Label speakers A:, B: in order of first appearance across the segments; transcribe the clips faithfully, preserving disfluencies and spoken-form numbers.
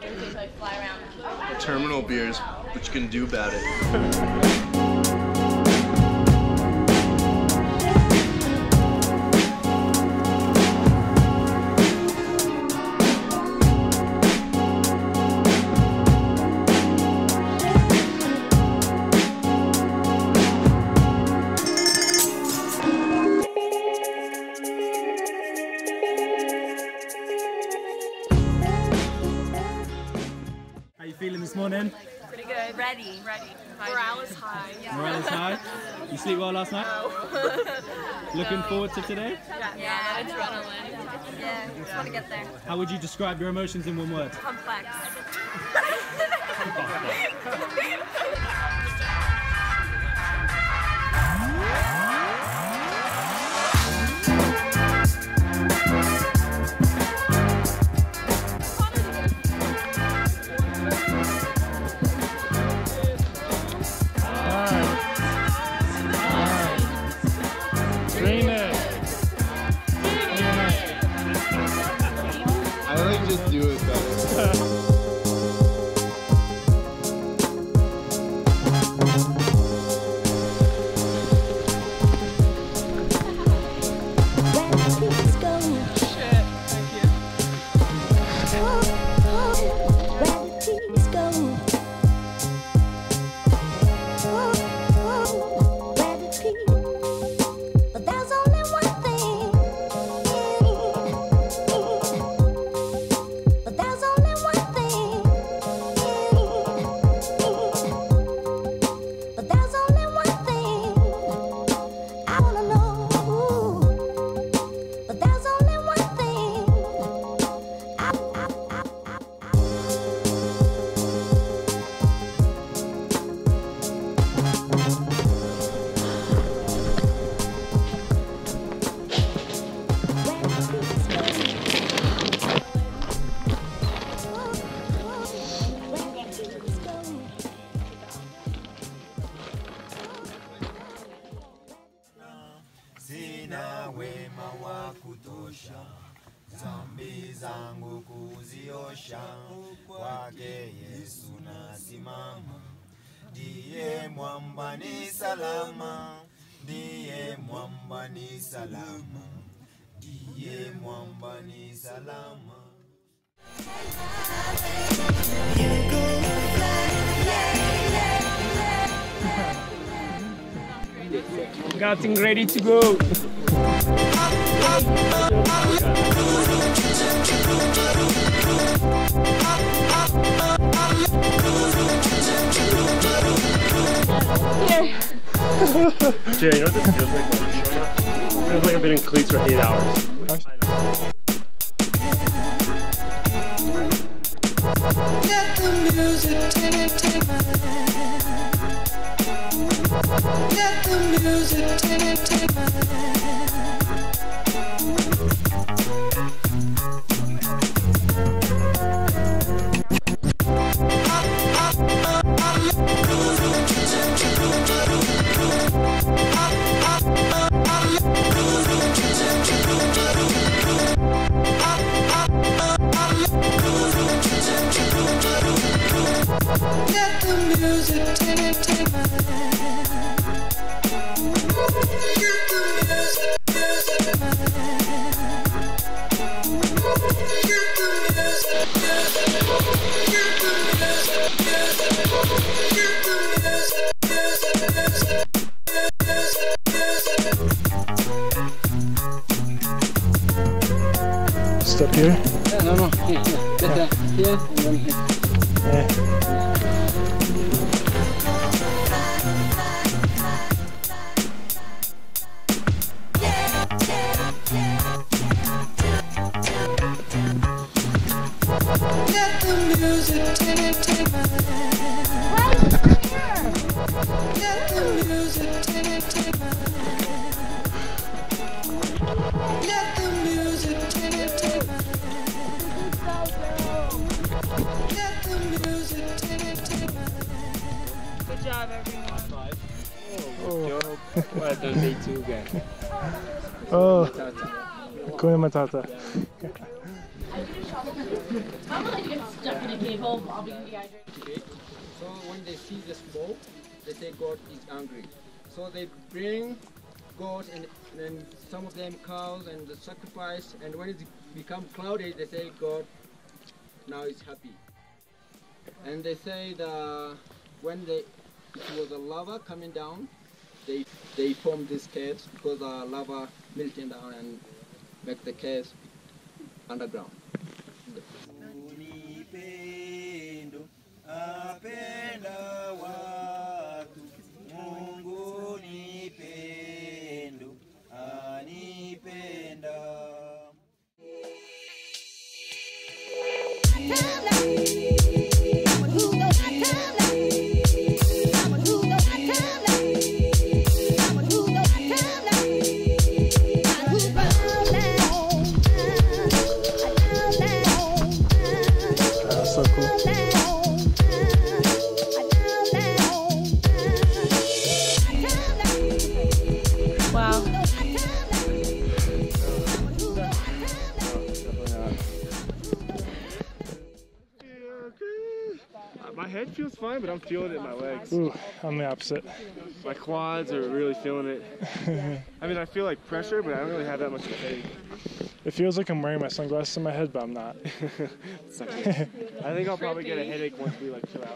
A: Terminal beers, what you can do about it.
B: How you feeling this morning?
C: Pretty good. Ready. Ready. Morale is high. Yeah.
B: Morale is high? You sleep well last night?
C: No.
B: Looking
C: no.
B: forward to today?
C: Yeah, yeah, adrenaline. Yeah, just want to get there.
B: How would you describe your emotions in one word?
C: Complex.
A: I like just do it better.
D: Sina wema wa kutosha, dhambi zangu kuziosha, kwake Yesu nasimama, ndiye mwamba ni salama, ndiye mwamba ni salama, ndiye mwamba ni salama.
B: Getting ready to go.
E: Jay, you know what this feels like when I'm showing up? It feels like I've been in cleats for eight hours.
F: Let the music take, take my hand. Let the music take, take my hand. Let the music take, take my hand. Let the music, music take my hand. Let the music, music, let the music, music, let the music, music, music, music.
E: Step here?
G: Yeah, no, no, here, here. Get there, here, and then here.
E: Yeah.
F: Let the music take, take my hand. Let the music take, take my hand. Let the music take, take my hand. Let the music take, take my hand.
C: Good job, everyone.
E: Oh. What does day two again?
B: Oh,
E: Matata.
B: Hakuna Matata.
H: I'm gonna get stuck in a cave hole. I'll be dehydrated.
G: So when they see the smoke, they say God is angry. So they bring goats and then some of them cows and the sacrifice. And when it becomes cloudy, they say God now is happy. And they say that when they it was a lava coming down, they they formed this caves because the lava melting down and make the caves underground.
D: Unipendo, apenda watu, Mungu nipendo, anipenda.
I: So cool.
C: Wow.
E: My head feels fine, but I'm feeling it in my legs.
I: Ooh, I'm the opposite.
E: My quads are really feeling it. I mean, I feel like pressure, but I don't really have that much of a headache.
I: It feels like I'm wearing my sunglasses in my head, but I'm not.
E: I think I'll probably get a headache once we like chill out.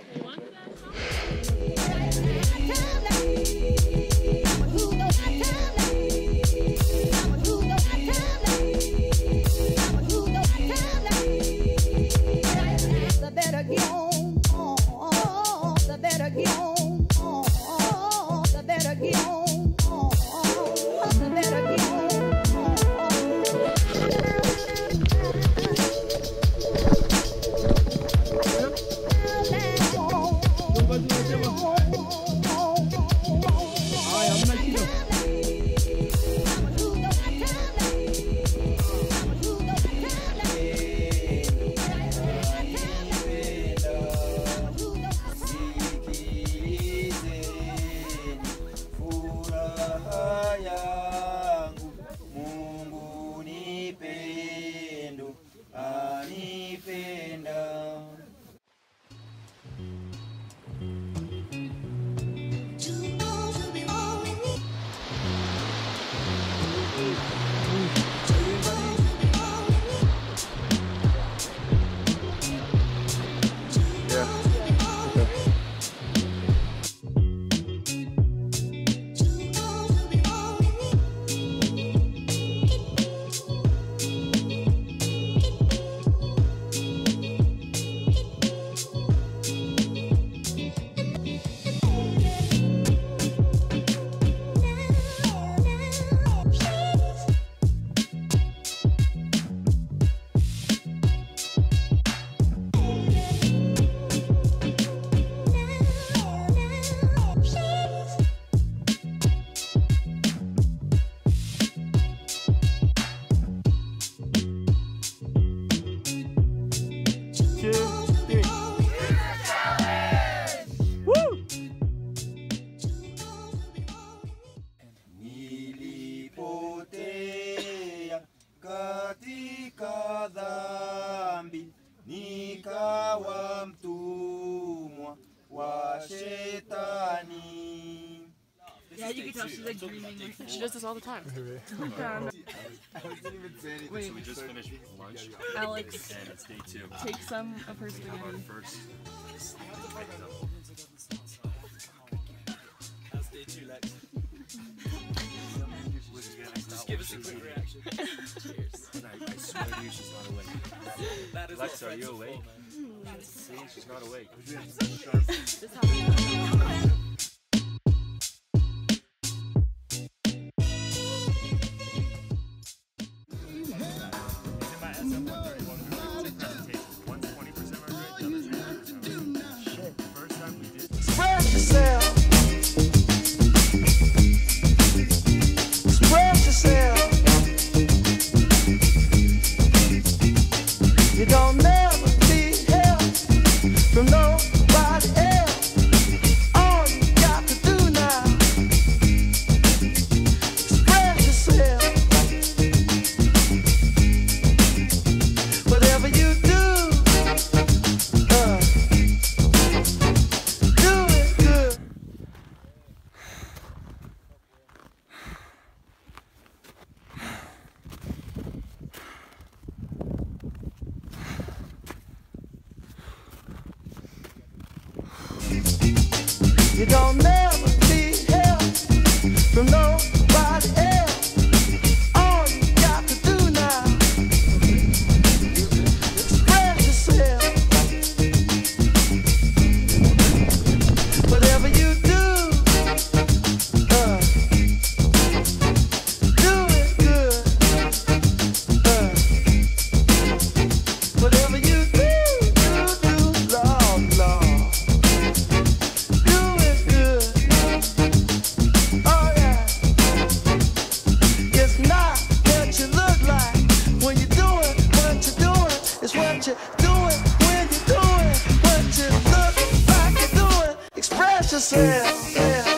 F: The better get on, the better get on, the better get on, the better get on.
D: nikawa mtumwa wa shetani.
H: Yeah, you can tell she's like dreaming. She does this all the time.
A: I wasn't even saying anything.
H: Wait.
E: So we just finished lunch.
H: Alex,
E: and it's day two.
H: take some of her spaghetti.
E: First.
B: That's day two, Lex. Just give us a quick reaction. Cheers.
E: I, I swear to you, she's not awake.
B: That is
E: Lex,
B: what
E: are you
B: Lex is
E: awake?
B: for, man.
E: See, she's not awake.
H: This happens.
F: Spread yourself. Spread yourself. You don't never be help from nobody else.
J: Express yourself.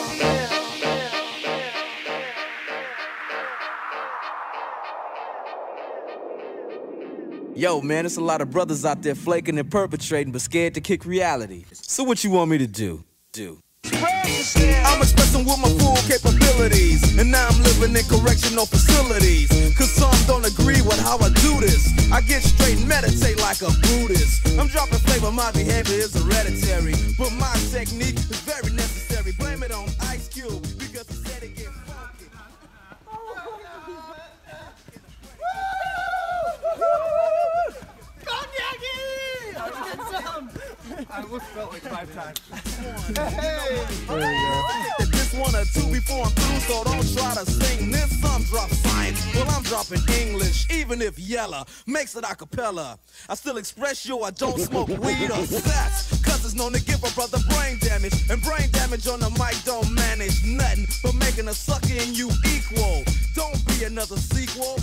K: Yo, man, there's a lot of brothers out there flaking and perpetrating, but scared to kick reality. So what you want me to do? Do.
J: I'm expressing with my full capabilities, and now I'm living in correctional facilities. Cause some don't agree with how I do this. I get straight and meditate like a Buddhist. I'm dropping flavor, my behavior is hereditary, but my technique is very necessary. Blame it on Ice Cube, because he said it get funky.
A: I almost felt like five times.
J: Hey! That this one or two before I'm through, so don't try to sing this. Some drop science, well I'm dropping English. Even if yella makes it a cappella, I still express yo, I don't smoke weed or sex. Cause it's known to give a brother brain damage, and brain damage on the mic don't manage nothing but making a sucker in you equal. Don't be another sequel.